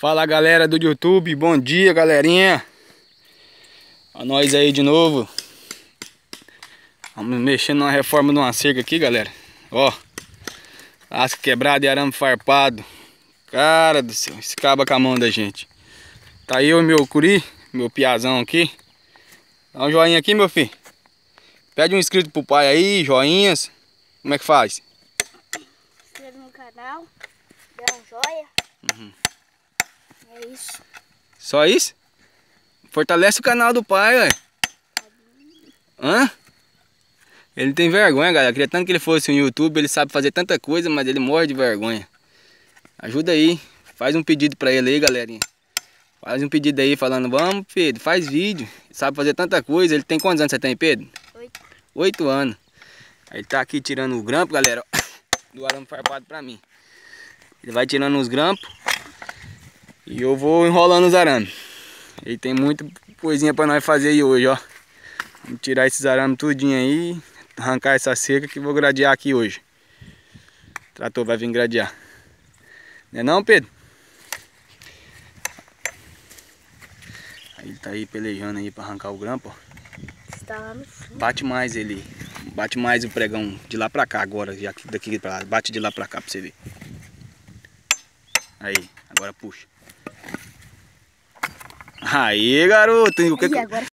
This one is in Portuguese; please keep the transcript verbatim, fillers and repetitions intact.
Fala galera do YouTube, bom dia galerinha. A nós aí de novo. Vamos mexendo numa reforma de uma cerca aqui, galera. Ó, lasca quebrada e arame farpado. Cara do céu, esse acaba com a mão da gente. Tá eu e meu curi, meu piazão aqui. Dá um joinha aqui, meu filho. Pede um inscrito pro pai aí, joinhas. Como é que faz? Inscreva no canal, dá um joia. Uhum. É isso. Só isso? Fortalece o canal do pai, ué. Hã? Ele tem vergonha, galera. Queria tanto que ele fosse um YouTube, ele sabe fazer tanta coisa, mas ele morre de vergonha. Ajuda aí. Faz um pedido pra ele aí, galerinha. Faz um pedido aí falando, vamos, Pedro, faz vídeo. Ele sabe fazer tanta coisa. Ele tem quantos anos você tem, Pedro? Oito. Oito anos. Aí ele tá aqui tirando o grampo, galera, do arame farpado pra mim. Ele vai tirando os grampos e eu vou enrolando os arames. Ele tem muita coisinha pra nós fazer aí hoje, ó. Vamos tirar esses arames tudinho aí, arrancar essa cerca que eu vou gradear aqui hoje. O trator vai vir gradear. Não é não, Pedro? Aí ele tá aí pelejando aí pra arrancar o grampo, ó. Está lá no fundo. Bate mais ele. Bate mais o pregão de lá pra cá agora, já daqui pra lá. Bate de lá pra cá pra você ver. Aí, agora puxa. Aí, garoto. O que Aí, que... agora